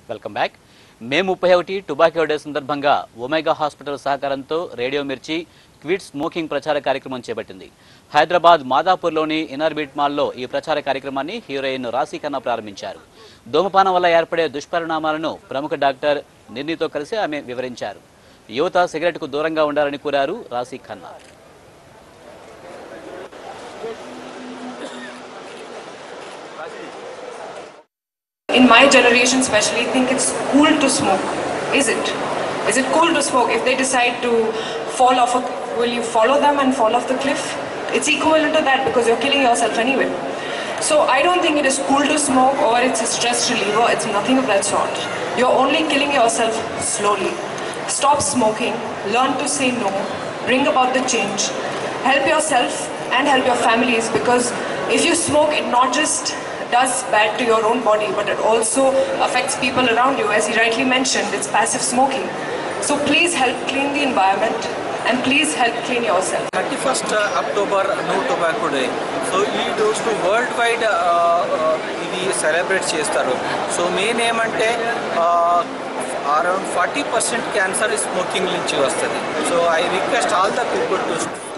Welcome back. May 31 tobacco day సందర్భంగా Omega hospital సహకారంతో radio Mirchi quit smoking ప్రచార కార్యక్రమం చేపట్టింది. హైదరాబాద్ మాదాపూర్లోని ఇన్నర్బీట్ మాల్లో ఈ ప్రచార కార్యక్రమాన్ని హీరోయిన్ రాశి ఖన్నా ప్రారంభించారు. ధూమపానం వల్ల ఏర్పడే దుష్పరిణామాలను ప్రముఖ డాక్టర్ నిర్నీతో కలిసి ఆమె వివరించారు. యువత సిగరెట్కు దూరంగా ఉండాలని కోరారు రాశి Khanna. In my generation especially, think it's cool to smoke. Is it? Is it cool to smoke? If they decide to fall off will you follow them and fall off the cliff? It's equivalent to that because you're killing yourself anyway. So I don't think it is cool to smoke or it's a stress reliever. It's nothing of that sort. You're only killing yourself slowly. Stop smoking. Learn to say no. Bring about the change. Help yourself and help your families, because if you smoke, it not just does bad to your own body, but it also affects people around you. As he rightly mentioned, it's passive smoking. So please help clean the environment and please help clean yourself. 31st October No Tobacco Day. So ఈ రోజు world wide ఇది celebrate చేస్తారు. So main ఏమంటే around 40% cancer smoking నుంచి వస్తుంది. So I request all the people to